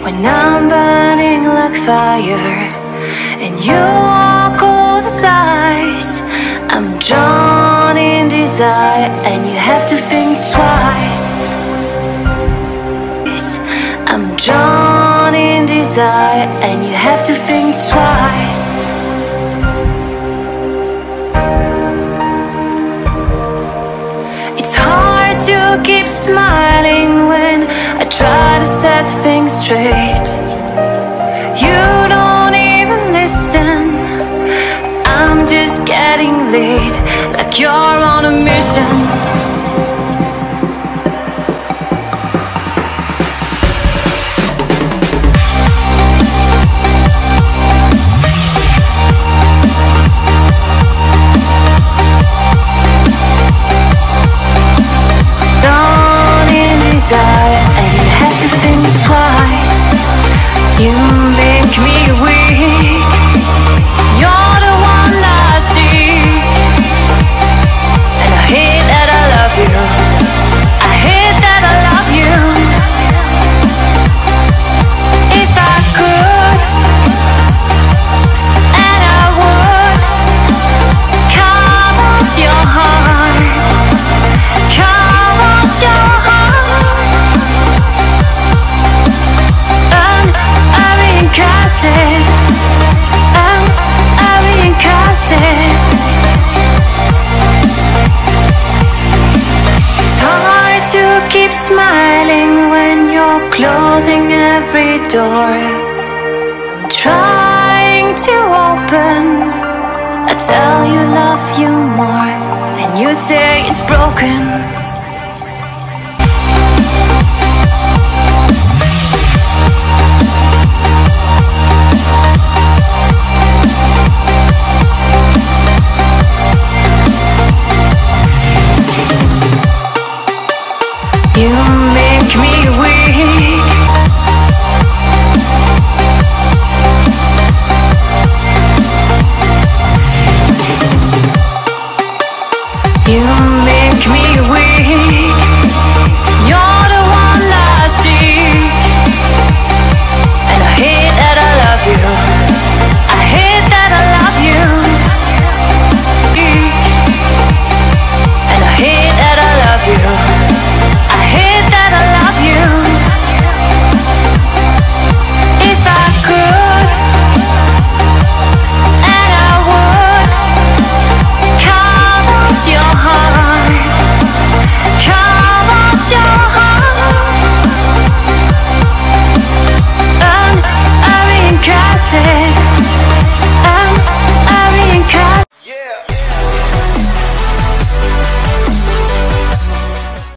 when I'm burning like fire and you walk all the sighs. I'm drawn in desire and you have to think twice. I'm drawn in desire and you have to think twice. It's hard to keep smiling when I try to set things straight. You don't even listen. I'm just getting late, like you're on a mission. And you have to think twice. You make me weak. You're the one I see, and I hate that I love you. I hate that I love you. If I could, and I would, carve out your heart, carve out your heart. It's hard to keep smiling when you're closing every door. I'm trying to open. I tell you love you more and you say it's broken.